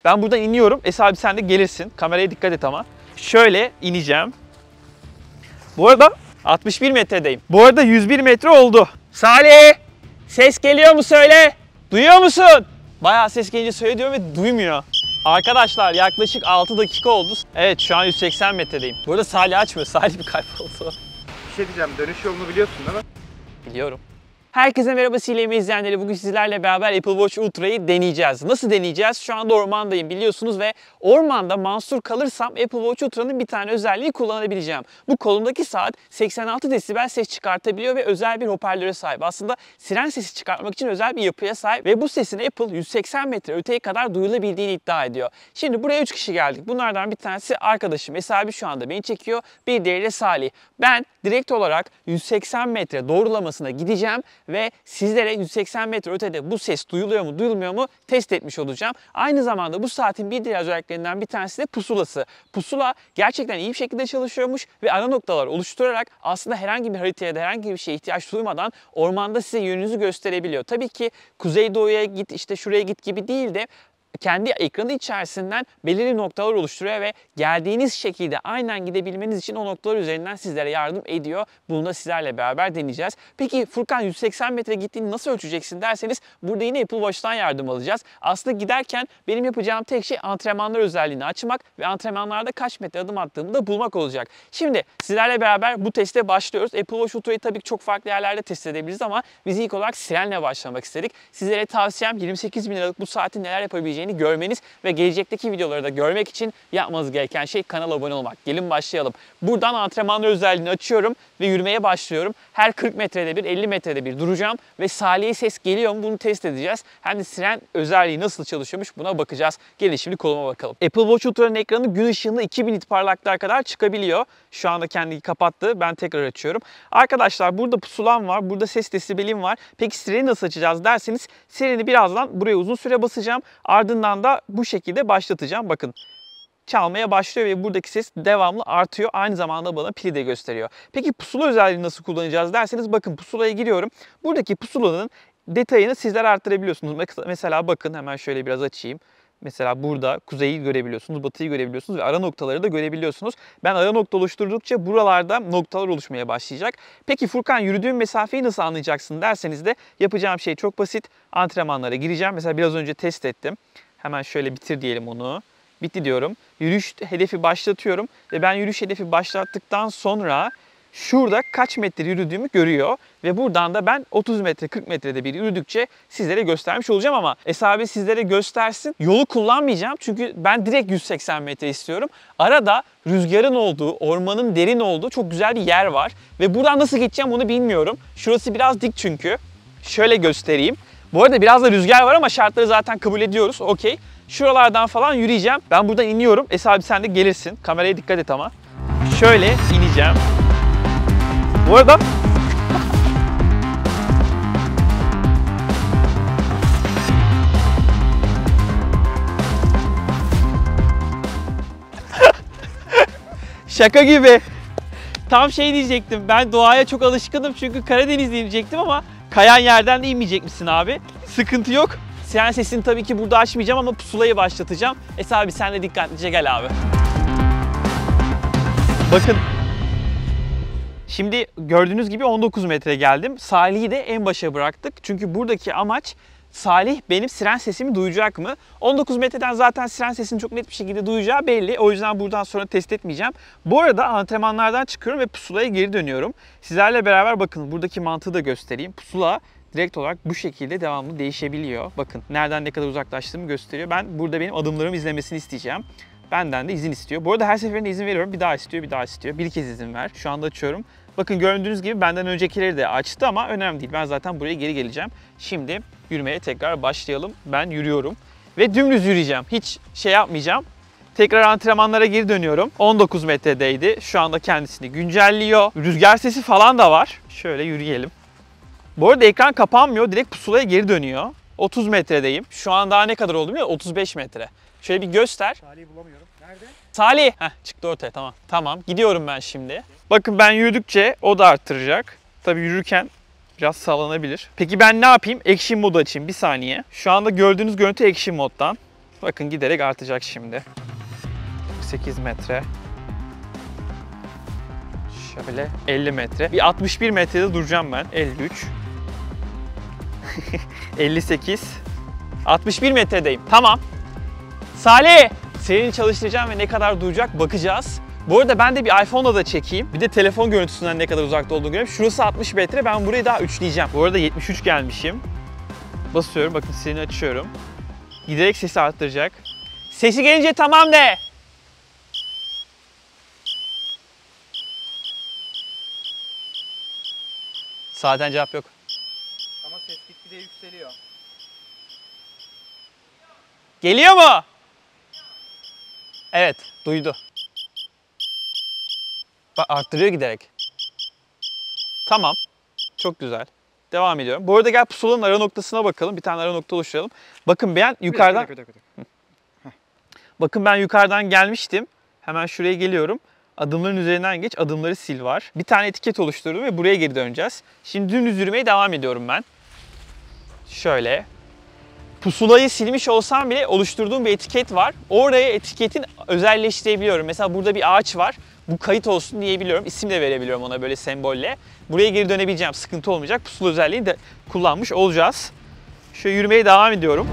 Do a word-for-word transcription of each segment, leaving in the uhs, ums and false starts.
Ben buradan iniyorum. Esra abi sen de gelirsin. Kameraya dikkat et ama. Şöyle ineceğim. Bu arada altmış bir metredeyim. Bu arada yüz bir metre oldu. Salih! Ses geliyor mu söyle? Duyuyor musun? Bayağı ses gelince söyle diyor ve duymuyor. Arkadaşlar yaklaşık altı dakika oldu. Evet şu an yüz seksen metredeyim. Bu arada Salih açmıyor. Salih bir kayboldu. Bir şey diyeceğim. Dönüş yolunu biliyorsun değil mi? Biliyorum. Herkese merhaba C L M izleyenleri. Bugün sizlerle beraber Apple Watch Ultra'yı deneyeceğiz. Nasıl deneyeceğiz? Şu anda ormandayım biliyorsunuz ve ormanda mahsur kalırsam Apple Watch Ultra'nın bir tane özelliği kullanabileceğim. Bu kolumdaki saat seksen altı desibel ses çıkartabiliyor ve özel bir hoparlöre sahip. Aslında siren sesi çıkartmak için özel bir yapıya sahip ve bu sesin Apple yüz seksen metre öteye kadar duyulabildiğini iddia ediyor. Şimdi buraya üç kişi geldik. Bunlardan bir tanesi arkadaşım. Esra abi şu anda beni çekiyor. Bir diğeri de Salih. Ben direkt olarak yüz seksen metre doğrulamasına gideceğim ve sizlere yüz seksen metre ötede bu ses duyuluyor mu duyulmuyor mu test etmiş olacağım. Aynı zamanda bu saatin bir diğer özelliklerinden bir tanesi de pusulası. Pusula gerçekten iyi bir şekilde çalışıyormuş ve ara noktalar oluşturarak aslında herhangi bir haritaya da herhangi bir şeye ihtiyaç duymadan ormanda size yönünüzü gösterebiliyor. Tabii ki kuzeydoğuya git işte şuraya git gibi değil de kendi ekranı içerisinden belirli noktalar oluşturuyor ve geldiğiniz şekilde aynen gidebilmeniz için o noktalar üzerinden sizlere yardım ediyor. Bunu da sizlerle beraber deneyeceğiz. Peki Furkan yüz seksen metre gittiğini nasıl ölçeceksin derseniz burada yine Apple Watch'tan yardım alacağız. Aslında giderken benim yapacağım tek şey antrenmanlar özelliğini açmak ve antrenmanlarda kaç metre adım attığımı da bulmak olacak. Şimdi sizlerle beraber bu teste başlıyoruz. Apple Watch Ultra'yı tabii ki çok farklı yerlerde test edebiliriz ama biz ilk olarak sirenle başlamak istedik. Sizlere tavsiyem yirmi sekiz bin liralık bu saatin neler yapabileceğini görmeniz ve gelecekteki videoları da görmek için yapmanız gereken şey kanala abone olmak. Gelin başlayalım. Buradan antrenmanlar özelliğini açıyorum ve yürümeye başlıyorum. Her kırk metrede bir, elli metrede bir duracağım ve Salih'e ses geliyor mu bunu test edeceğiz. Hem de siren özelliği nasıl çalışıyormuş buna bakacağız. Gelin şimdi koluma bakalım. Apple Watch Ultra'nın ekranı gün ışığında iki bin nit parlaklığa kadar çıkabiliyor. Şu anda kendini kapattı. Ben tekrar açıyorum. Arkadaşlar burada pusulam var. Burada ses desibelim var. Peki sireni nasıl açacağız derseniz sireni birazdan buraya uzun süre basacağım. Ardından da bu şekilde başlatacağım. Bakın çalmaya başlıyor ve buradaki ses devamlı artıyor. Aynı zamanda bana pili de gösteriyor. Peki pusula özelliğini nasıl kullanacağız derseniz bakın pusulaya giriyorum. Buradaki pusulanın detayını sizler arttırabiliyorsunuz. Mesela bakın hemen şöyle biraz açayım. Mesela burada kuzeyi görebiliyorsunuz, batıyı görebiliyorsunuz ve ara noktaları da görebiliyorsunuz. Ben ara nokta oluşturdukça buralarda noktalar oluşmaya başlayacak. Peki Furkan yürüdüğüm mesafeyi nasıl anlayacaksın derseniz de yapacağım şey çok basit. Antrenmanlara gireceğim. Mesela biraz önce test ettim. Hemen şöyle bitir diyelim onu. Bitti diyorum. Yürüyüş hedefi başlatıyorum ve ben yürüyüş hedefi başlattıktan sonra şurada kaç metre yürüdüğümü görüyor ve buradan da ben otuz metre kırk metrede bir yürüdükçe sizlere göstermiş olacağım ama Esra abi sizlere göstersin. Yolu kullanmayacağım çünkü ben direkt yüz seksen metre istiyorum. Arada rüzgarın olduğu, ormanın derin olduğu çok güzel bir yer var ve buradan nasıl geçeceğim onu bilmiyorum. Şurası biraz dik çünkü. Şöyle göstereyim. Bu arada biraz da rüzgar var ama şartları zaten kabul ediyoruz. Okey. Şuralardan falan yürüyeceğim. Ben buradan iniyorum. Esra abi sen de gelirsin. Kameraya dikkat et ama. Şöyle ineceğim. Bu arada şaka gibi. Tam şey diyecektim. Ben doğaya çok alışkınım çünkü Karadeniz'de diyecektim ama kayan yerden de inmeyecek misin abi? Sıkıntı yok. Siren sesini tabii ki burada açmayacağım ama pusulayı başlatacağım. Esra abi sen de dikkatlice gel abi. Bakın. Şimdi gördüğünüz gibi on dokuz metre geldim. Salih'i de en başa bıraktık. Çünkü buradaki amaç Salih benim siren sesimi duyacak mı? on dokuz metreden zaten siren sesini çok net bir şekilde duyacağı belli. O yüzden buradan sonra test etmeyeceğim. Bu arada antrenmanlardan çıkıyorum ve pusulaya geri dönüyorum. Sizlerle beraber bakın buradaki mantığı da göstereyim. Pusula direkt olarak bu şekilde devamlı değişebiliyor. Bakın nereden ne kadar uzaklaştığımı gösteriyor. Ben burada benim adımlarımı izlemesini isteyeceğim. Benden de izin istiyor. Bu arada her seferinde izin veriyorum. Bir daha istiyor, bir daha istiyor. Bir kez izin ver. Şu anda açıyorum. Bakın gördüğünüz gibi benden öncekileri de açtı ama önemli değil. Ben zaten buraya geri geleceğim. Şimdi yürümeye tekrar başlayalım. Ben yürüyorum ve dümdüz yürüyeceğim. Hiç şey yapmayacağım. Tekrar antrenmanlara geri dönüyorum. on dokuz metredeydi. Şu anda kendisini güncelliyor. Rüzgar sesi falan da var. Şöyle yürüyelim. Bu arada ekran kapanmıyor. Direkt pusulaya geri dönüyor. otuz metredeyim. Şu an daha ne kadar oldu biliyor musun? otuz beş metre. Şöyle bir göster. Salih'i bulamıyorum. Nerede? Salih. Heh, çıktı ortaya tamam. Tamam gidiyorum ben şimdi. Bakın ben yürüdükçe o da arttıracak. Tabii yürürken biraz sallanabilir. Peki ben ne yapayım? Action modu açayım bir saniye. Şu anda gördüğünüz görüntü Action moddan. Bakın giderek artacak şimdi. sekiz metre. Şöyle elli metre. Bir altmış bir metrede duracağım ben. elli üç. elli sekiz. altmış bir metredeyim. Tamam. Salih! Seni çalıştıracağım ve ne kadar duracak bakacağız. Bu arada ben de bir iPhone'la da çekeyim. Bir de telefon görüntüsünden ne kadar uzakta olduğunu göreyim. Şurası altmış metre. Ben burayı daha üçleyeceğim. Bu arada yetmiş üç gelmişim. Basıyorum. Bakın seni açıyorum. Giderek sesi arttıracak. Sesi gelince tamam de. Zaten cevap yok. Ama ses gitgide yükseliyor. Geliyor mu? Evet, duydu. Bak arttırıyor giderek. Tamam. Çok güzel. Devam ediyorum. Bu arada gel pusulanın ara noktasına bakalım. Bir tane ara nokta oluşturalım. Bakın ben yukarıdan... Bir dakika, bir dakika, bir dakika. Bakın ben yukarıdan gelmiştim. Hemen şuraya geliyorum. Adımların üzerinden geç, adımları sil var. Bir tane etiket oluşturdum ve buraya geri döneceğiz. Şimdi dümdüz yürümeye devam ediyorum ben. Şöyle. Pusulayı silmiş olsam bile oluşturduğum bir etiket var. Oraya etiketin özelleştirebiliyorum. Mesela burada bir ağaç var. Bu kayıt olsun diyebiliyorum. İsim de verebiliyorum ona böyle sembolle. Buraya geri dönebileceğim. Sıkıntı olmayacak. Pusula özelliğini de kullanmış olacağız. Şöyle yürümeye devam ediyorum.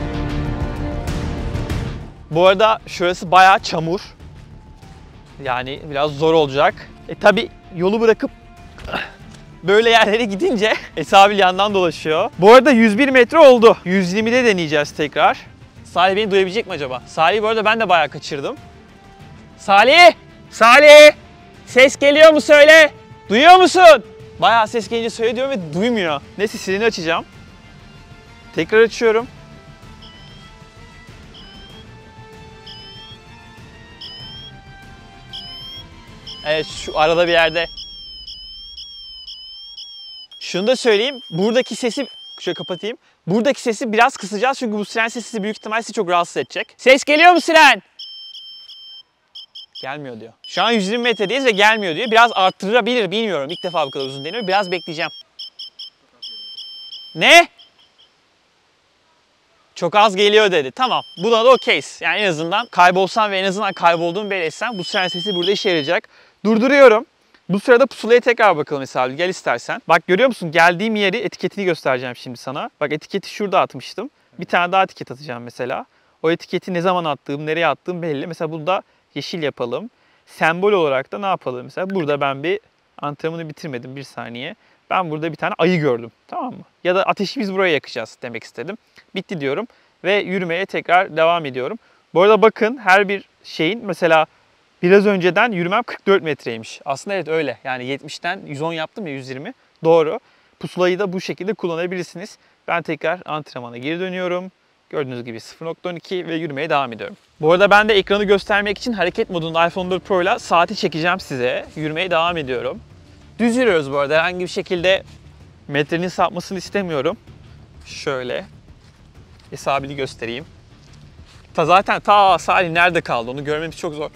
Bu arada şurası bayağı çamur. Yani biraz zor olacak. E tabi yolu bırakıp böyle yerlere gidince hesabı yandan dolaşıyor. Bu arada yüz bir metre oldu. yüz yirmide deneyeceğiz tekrar. Salih beni duyabilecek mi acaba? Salih bu arada ben de bayağı kaçırdım. Salih! Salih! Ses geliyor mu söyle? Duyuyor musun? Bayağı ses gelince söyle diyorum ve duymuyor. Neyse silini açacağım. Tekrar açıyorum. Evet şu arada bir yerde. Şunu da söyleyeyim. Buradaki sesi şöyle kapatayım. Buradaki sesi biraz kısacağız çünkü bu siren sesi büyük ihtimalle sizi çok rahatsız edecek. Ses geliyor mu siren? Gelmiyor diyor. Şu an yüz yirmi metredeyiz ve gelmiyor diyor. Biraz arttırabilir bilmiyorum. İlk defa bu kadar uzun deniyor. Biraz bekleyeceğim. Ne? Çok az geliyor dedi. Tamam. Buna da okeyiz. Yani en azından kaybolsam ve en azından kaybolduğumu belli etsem bu siren sesi burada işe yarayacak. Durduruyorum. Bu sırada pusulaya tekrar bakalım hesabı. Gel istersen. Bak görüyor musun? Geldiğim yeri etiketini göstereceğim şimdi sana. Bak etiketi şurada atmıştım. Bir tane daha etiket atacağım mesela. O etiketi ne zaman attığım, nereye attığım belli. Mesela burada yeşil yapalım. Sembol olarak da ne yapalım? Mesela burada ben bir antrenmanı bitirmedim bir saniye. Ben burada bir tane ayı gördüm. Tamam mı? Ya da ateşi biz buraya yakacağız demek istedim. Bitti diyorum. Ve yürümeye tekrar devam ediyorum. Bu arada bakın her bir şeyin mesela biraz önceden yürümem kırk dört metreymiş. Aslında evet öyle. Yani yetmişten yüz on yaptım ya yüz yirmi. Doğru. Pusulayı da bu şekilde kullanabilirsiniz. Ben tekrar antrenmana geri dönüyorum. Gördüğünüz gibi sıfır nokta on iki ve yürümeye devam ediyorum. Bu arada ben de ekranı göstermek için hareket modunda iPhone dört Pro ile saati çekeceğim size. Yürümeye devam ediyorum. Düz yürüyoruz bu arada. Herhangi bir şekilde metrenin sapmasını istemiyorum. Şöyle hesabını göstereyim. Ta zaten ta Salih nerede kaldı onu görmemiz çok zor.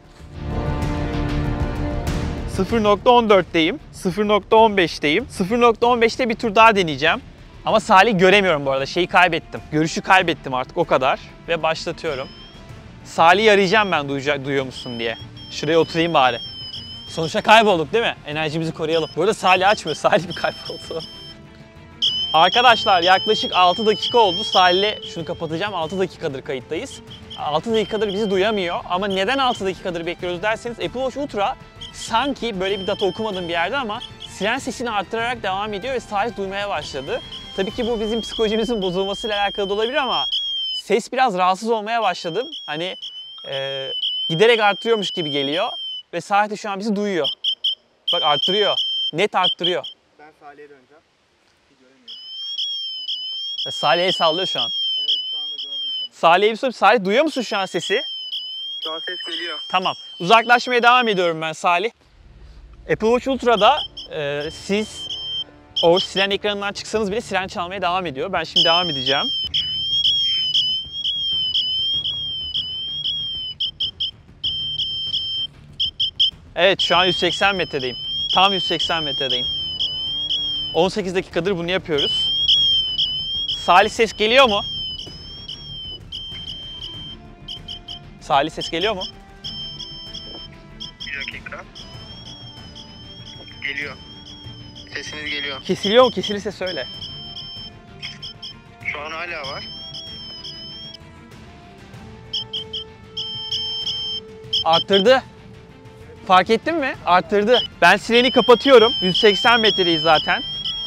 sıfır nokta on dörtteyim. sıfır nokta on beşteyim. sıfır nokta on beşte bir tur daha deneyeceğim. Ama Salih göremiyorum bu arada. Şeyi kaybettim. Görüşü kaybettim artık o kadar. Ve başlatıyorum. Salih'i arayacağım ben duyacak, duyuyor musun diye. Şuraya oturayım bari. Sonuçta kaybolduk değil mi? Enerjimizi koruyalım. Bu arada Salih açmıyor. Salih bir kayboldu. Arkadaşlar yaklaşık altı dakika oldu. Salih'le şunu kapatacağım. altı dakikadır kayıttayız. altı dakikadır bizi duyamıyor. Ama neden altı dakikadır bekliyoruz derseniz Apple Watch Ultra sanki böyle bir data okumadığım bir yerde ama siren sesini arttırarak devam ediyor ve Salih duymaya başladı. Tabii ki bu bizim psikolojimizin bozulmasıyla alakalı da olabilir ama ses biraz rahatsız olmaya başladım. Hani e, giderek arttırıyormuş gibi geliyor ve Salih de şu an bizi duyuyor. Bak arttırıyor. Net arttırıyor. Ben Salih'e döneceğim. Hiç göremiyorum. Ve Salih el sallıyor şu an. Evet şu anda gördüm. Salih'e bir sorup Salih duyuyor musun şu an sesi? Şu an ses geliyor. Tamam. Uzaklaşmaya devam ediyorum ben Salih. Apple Watch Ultra'da e, siz o siren ekranından çıksanız bile siren çalmaya devam ediyor. Ben şimdi devam edeceğim. Evet şu an yüz seksen metredeyim. Tam yüz seksen metredeyim. on sekiz dakikadır bunu yapıyoruz. Salih ses geliyor mu? Salih ses geliyor mu? Bir dakika. Geliyor. Sesiniz geliyor. Kesiliyor mu? Kesilirse söyle. Şu an hala var. Arttırdı. Fark ettin mi? Arttırdı. Ben sireni kapatıyorum. yüz seksen metredeyiz zaten.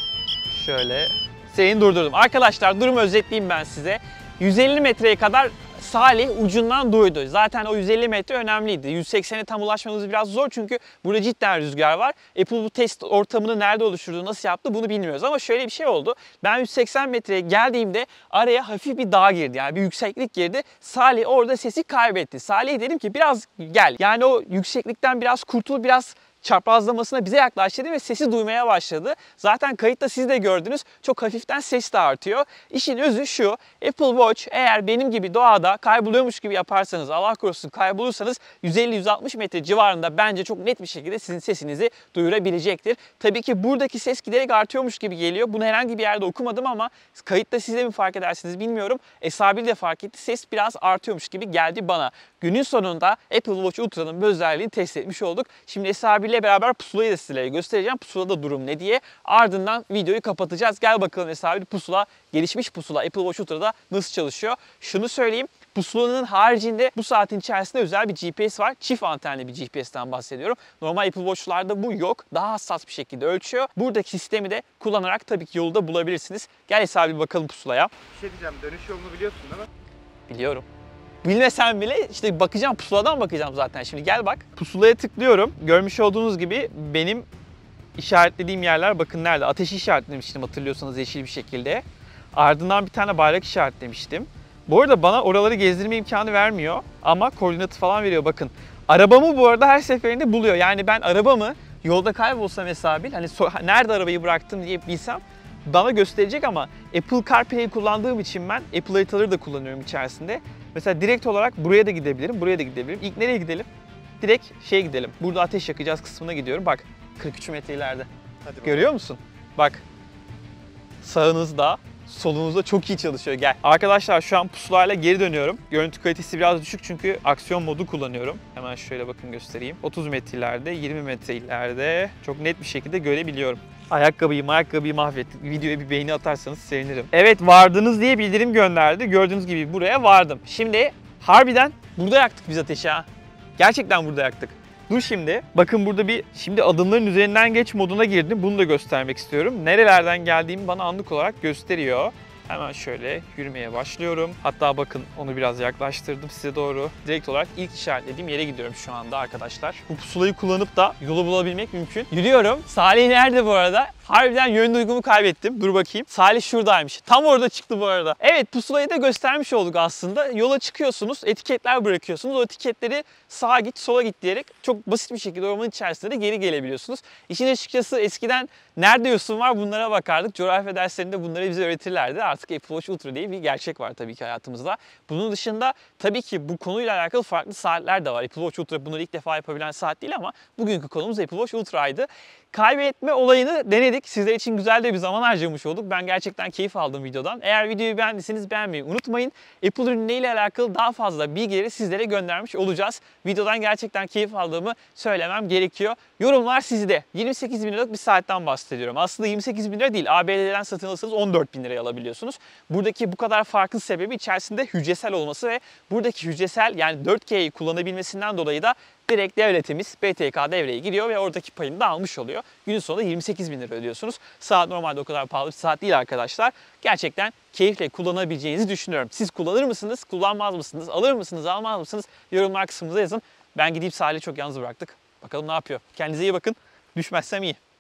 Şöyle sireni durdurdum. Arkadaşlar durumu özetleyeyim ben size. yüz elli metreye kadar Salih ucundan duydu. Zaten o yüz elli metre önemliydi. yüz seksene tam ulaşmamız biraz zor çünkü burada cidden rüzgar var. Apple bu test ortamını nerede oluşturdu, nasıl yaptı bunu bilmiyoruz. Ama şöyle bir şey oldu. Ben yüz seksen metreye geldiğimde araya hafif bir dağ girdi. Yani bir yükseklik girdi. Salih orada sesi kaybetti. Salih dedim ki biraz gel. Yani o yükseklikten biraz kurtul, biraz çaprazlamasına bize yaklaştı ve sesi duymaya başladı. Zaten kayıtta siz de gördünüz. Çok hafiften ses de artıyor. İşin özü şu. Apple Watch eğer benim gibi doğada kayboluyormuş gibi yaparsanız, Allah korusun kaybolursanız yüz elli yüz altmış metre civarında bence çok net bir şekilde sizin sesinizi duyurabilecektir. Tabii ki buradaki ses giderek artıyormuş gibi geliyor. Bunu herhangi bir yerde okumadım ama kayıtta siz de mi fark edersiniz bilmiyorum. Esabil de fark etti. Ses biraz artıyormuş gibi geldi bana. Günün sonunda Apple Watch Ultra'nın bu özelliğini test etmiş olduk. Şimdi Esabil ile beraber pusulayı da sizlere göstereceğim. Pusulada durum ne diye. Ardından videoyu kapatacağız. Gel bakalım Esabil pusula, gelişmiş pusula Apple Watch Ultra'da nasıl çalışıyor? Şunu söyleyeyim. Pusulanın haricinde bu saatin içerisinde özel bir G P S var. Çift antenli bir G P S'ten bahsediyorum. Normal Apple Watch'larda bu yok. Daha hassas bir şekilde ölçüyor. Buradaki sistemi de kullanarak tabii ki yolu da bulabilirsiniz. Gel Esabil bakalım pusulaya. Bir şey diyeceğim. Dönüş yolunu biliyorsun değil mi? Biliyorum. Bilmesem bile işte bakacağım, pusuladan bakacağım zaten. Şimdi gel bak. Pusulaya tıklıyorum. Görmüş olduğunuz gibi benim işaretlediğim yerler bakın nerede. Ateşi işaretlemiştim hatırlıyorsanız yeşil bir şekilde. Ardından bir tane bayrak işaretlemiştim. Bu arada bana oraları gezdirme imkanı vermiyor ama koordinatı falan veriyor bakın. Arabamı bu arada her seferinde buluyor. Yani ben arabamı yolda kaybolsam Esabil, hani so nerede arabayı bıraktım diye bilsem bana gösterecek ama Apple CarPlay'i kullandığım için ben Apple haritaları da kullanıyorum içerisinde. Mesela direkt olarak buraya da gidebilirim, buraya da gidebilirim. İlk nereye gidelim? Direkt şeye gidelim. Burada ateş yakacağız kısmına gidiyorum. Bak kırk üç metre ileride. Hadi Görüyor musun? Bak sağınızda, solunuzda çok iyi çalışıyor. Gel. Arkadaşlar şu an pusulayla geri dönüyorum. Görüntü kalitesi biraz düşük çünkü aksiyon modu kullanıyorum. Hemen şöyle bakın göstereyim. otuz metre ileride, yirmi metre ileride çok net bir şekilde görebiliyorum. Ayakkabıyı ayakkabıyı mahvettik. Videoya bir beğeni atarsanız sevinirim. Evet vardınız diye bildirim gönderdi. Gördüğünüz gibi buraya vardım. Şimdi harbiden burada yaktık biz ateşi ha. Gerçekten burada yaktık. Dur şimdi. Bakın burada bir şimdi adımların üzerinden geç moduna girdim. Bunu da göstermek istiyorum. Nerelerden geldiğimi bana anlık olarak gösteriyor. Hemen şöyle yürümeye başlıyorum. Hatta bakın onu biraz yaklaştırdım size doğru. Direkt olarak ilk işaretlediğim yere gidiyorum şu anda arkadaşlar. Bu pusulayı kullanıp da yolu bulabilmek mümkün. Yürüyorum. Salih nerede bu arada? Harbiden yön duygumu kaybettim. Dur bakayım. Salih şuradaymış. Tam orada çıktı bu arada. Evet pusulayı da göstermiş olduk aslında. Yola çıkıyorsunuz. Etiketler bırakıyorsunuz. O etiketleri sağa git sola git diyerek çok basit bir şekilde ormanın içerisinde de geri gelebiliyorsunuz. İşin açıkçası eskiden nerede yosun var bunlara bakardık. Coğrafya derslerinde bunları bize öğretirlerdi. Artık Apple Watch Ultra diye bir gerçek var tabii ki hayatımızda. Bunun dışında tabii ki bu konuyla alakalı farklı saatler de var. Apple Watch Ultra bunları ilk defa yapabilen saat değil ama bugünkü konumuz Apple Watch Ultra'ydı. Kaybetme olayını denedik. Sizler için güzel de bir zaman harcamış olduk. Ben gerçekten keyif aldım videodan. Eğer videoyu beğendiyseniz beğenmeyi unutmayın. Apple ürünleriyle alakalı daha fazla bilgileri sizlere göndermiş olacağız. Videodan gerçekten keyif aldığımı söylemem gerekiyor. Yorumlar sizde. yirmi sekiz bin liralık bir saatten bahsediyorum. Aslında yirmi sekiz bin lira değil. A B D'den satın alırsanız on dört bin liraya alabiliyorsunuz. Buradaki bu kadar farkın sebebi içerisinde hücresel olması ve buradaki hücresel yani dört K'yi kullanabilmesinden dolayı da direkt devletimiz B T K devreye giriyor ve oradaki payını da almış oluyor. Günün sonunda yirmi sekiz bin lira ödüyorsunuz. Saat normalde o kadar pahalı bir saat değil arkadaşlar. Gerçekten keyifle kullanabileceğinizi düşünüyorum. Siz kullanır mısınız, kullanmaz mısınız, alır mısınız, almaz mısınız? Yorumlar kısmında yazın. Ben gidip Salih'i çok yalnız bıraktık. Bakalım ne yapıyor. Kendinize iyi bakın. Düşmezsem iyi.